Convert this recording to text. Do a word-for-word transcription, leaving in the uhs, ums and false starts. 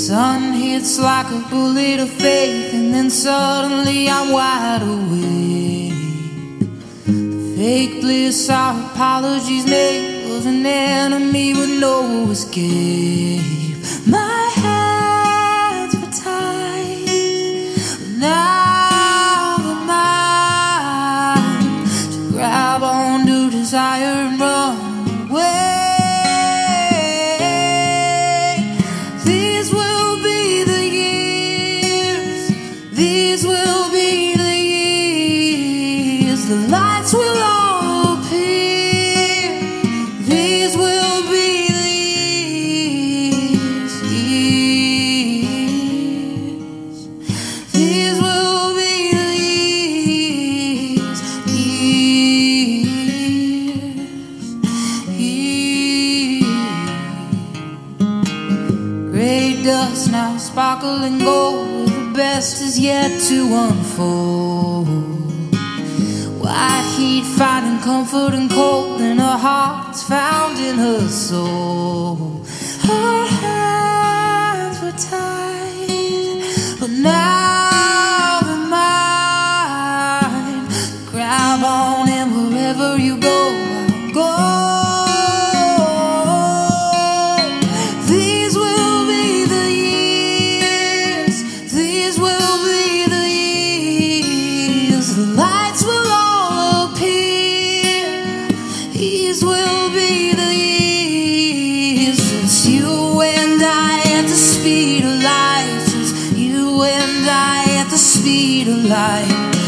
sun hits like a bullet of faith, and then suddenly I'm wide awake. The fake bliss, our apologies made, was an enemy with no escape. My hands were tied, but now they're mine to grab onto desire and run away. These will be the years, the lights will all appear. These will be the years, years. These will be the years, years, years. Gray dust now sparkling gold, best is yet to unfold. White heat finding comfort and cold, and her heart's found in her soul. Her hands were tied, but now they're mine. Grab on, and wherever you go, I'll go. The lights will all appear. These will be the years, since you and I at the speed of light, since you and I at the speed of light.